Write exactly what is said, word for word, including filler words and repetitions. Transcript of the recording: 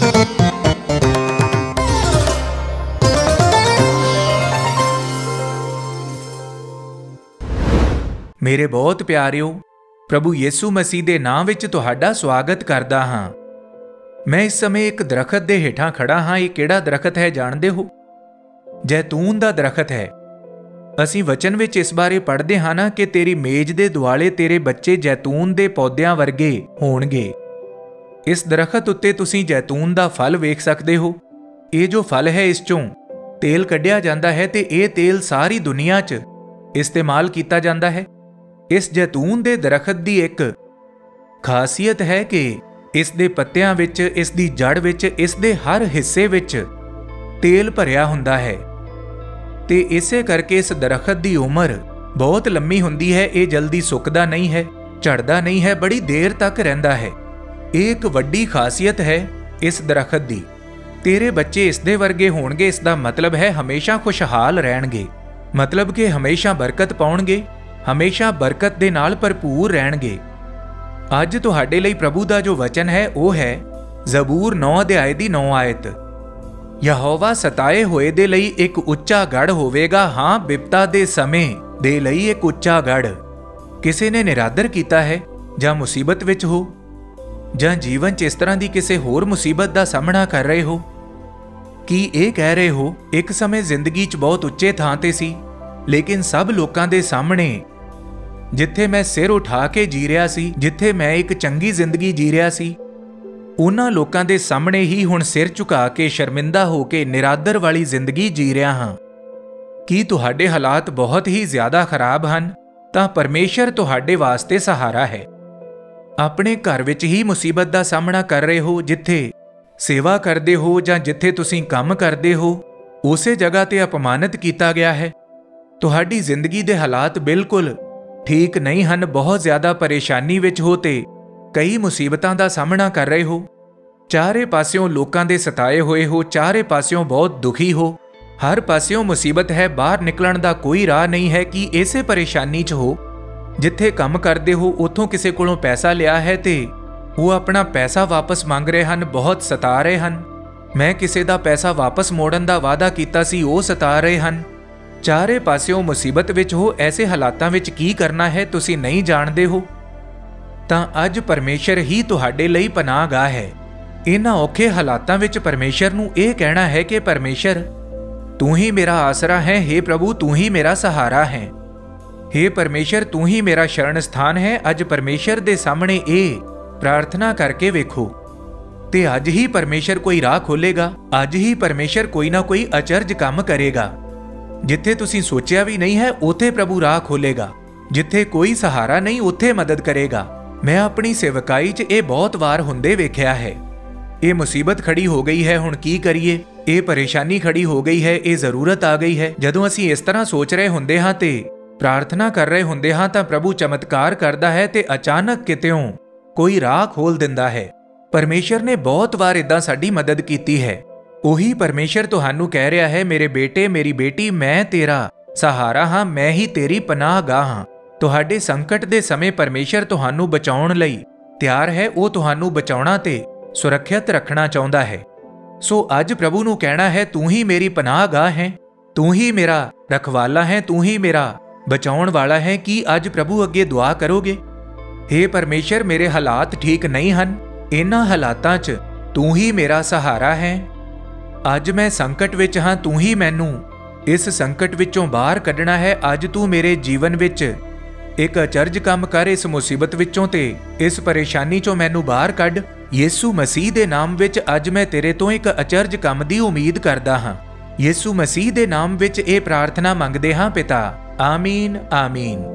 मेरे बहुत प्यारिओ, प्रभु यीशु मसीह दे नाम विच तुहाडा स्वागत करदा हां। मैं इस समय एक दरखत दे हेठां खड़ा हां। ये किहड़ा दरखत है जाणदे हो? जैतून दा दरखत है। असीं वचन विच इस बारे पढ़दे हां ना कि तेरी मेज दे दुआले तेरे बच्चे जैतून दे पौधिਆਂ वर्गे होणगे। इस दरखत उत्ते तुसीं जैतून दा फल वेख सकदे हो। ये जो फल है इस चों तेल कढ़िया जांदा है ते ये तेल सारी दुनिया च इस्तेमाल कीता जांदा है। इस जैतून दे दरखत दी एक खासियत है कि इस दे पत्तियां विच, इस दी जड़ विच, इस दे हर हिस्से विच तेल भरिया हुंदा है ते इसे करके इस दरखत दी उम्र बहुत लंबी हुंदी है। ये जल्दी सुकदा नहीं है, झड़दा नहीं है, बड़ी देर तक रहिंदा है। एक वड्डी खासियत है इस दरखत दी। तेरे बच्चे इस दे वर्गे होणगे, इसदा मतलब है हमेशा खुशहाल रहणगे, मतलब कि हमेशा बरकत पाउणगे, हमेशा बरकत दे नाल भरपूर रहणगे। अज तुहाडे लई प्रभु दा जो वचन है वह है जबूर नौ अध्याय दी नौ आयत। यहोवा सताए होए दे लई एक उच्चा गढ़ होवेगा। हाँ, बिपता दे समय दे लई एक उच्चा गढ़। किसी ने निरादर कीता है जां मुसीबत विच हो जां जीवन च इस तरह दी किसी होर मुसीबत दा सामना कर रहे हो, की ये कह रहे हो एक समय जिंदगी च बहुत उच्चे थां ते सी, लेकिन सब लोकां दे सामने जिथे मैं सिर उठा के जी रहा सी, जिथे मैं एक चंगी जिंदगी जी रहा सी, उन्हां लोकां दे सामने ही हुण सिर झुका के शर्मिंदा होके निरादर वाली जिंदगी जी रहा हां। की तुहाडे हालात बहुत ही ज्यादा खराब हन तां परमेशर तुहाडे वास्ते सहारा है। अपने घर विच ही मुसीबत दा सामना कर रहे हो, जिथे सेवा करदे हो जां जिथे तुसीं काम करदे हो, उसे जगह ते अपमानित कीता गया है। तुहाडी जिंदगी दे हालात बिल्कुल ठीक नहीं हन, बहुत ज्यादा परेशानी विच हो ते कई मुसीबतां दा सामना कर रहे हो। चारे पास्यों लोकां दे सताए होए हो, चारे पास्यों बहुत दुखी हो, हर पास्यों मुसीबत है, बाहर निकलण दा कोई राह नहीं है। कि इसे परेशानी च हो, जिथे काम करदे हो उथों किसी कोलों पैसा लिया है ते वो अपना पैसा वापस मांग रहे हन, बहुत सता रहे हन। मैं किसी दा पैसा वापस मोड़न दा वादा कीता सी, वो सता रहे हन। चारे पास्यों मुसीबत विच हो, ऐसे हालातां विच की करना है तुसीं नहीं जाणदे हो, तां अज परमेशर ही तुहाडे लई पनाहगाह है। इन्हां औखे हालातां विच परमेशर नूं इह कहना है कि परमेशर तू ही मेरा आसरा है। हे प्रभु, तू ही मेरा सहारा है। हे परमेशर, तू ही मेरा शरण स्थान है। अज परमेशर दे सामने इह प्रार्थना करके वेखो ते अज ही परमेशर कोई राह खोलेगा। अज ही परमेशर कोई ना कोई अचरज काम करेगा। जिथे तुसीं सोचिया भी नहीं है उथे प्रभु राह खोलेगा। जिथे कोई सहारा नहीं उथे मदद करेगा। मैं अपनी सेवकाई च ये बहुत वार हुंदे वेख्या है। ये मुसीबत खड़ी हो गई है, हुण की करिए, ये परेशानी खड़ी हो गई है, ये जरूरत आ गई है। जदों असीं इस तरह सोच रहे हुंदे हां ते प्रार्थना कर रहे हुंदे हां तां प्रभु चमत्कार करदा है ते अचानक कितेओं कोई राह खोल दिंदा है। परमेशर ने बहुत वार इदां साडी मदद कीती है। उही परमेशर तुहानू कह रहा है, मेरे बेटे मेरी बेटी, मैं तेरा सहारा हाँ, मैं ही तेरी पनाहगाह हाँ। तुहाडे संकट दे समय परमेशर तुहानू बचाउण लई तैयार है। वो तुहानू बचाउणा ते सुरक्षित रखना चाहुंदा है। सो अज प्रभु नू कहना है, तू ही मेरी पनाहगाह है, तू ही मेरा रखवाला है, तू ही मेरा बचाउण वाला है। कि अज प्रभु अगे दुआ करोगे? हे परमेशर, मेरे हालात ठीक नहीं हन, इन्हां हालातां च तू ही मेरा सहारा है। अज मैं संकट विच हाँ, तू ही मैनू इस संकट विचों बाहर कढ़ना है। अज तू मेरे जीवन विच एक अचरज काम कर, इस मुसीबत विचों ते इस परेशानी चों मैनू बाहर कढ़। यीशु मसीह दे नाम विच अज मैं तेरे तो एक अचरज काम दी उम्मीद करदा हाँ। यीशु मसीह दे नाम विच ये प्रार्थना मंगदे हाँ पिता, आमीन आमीन।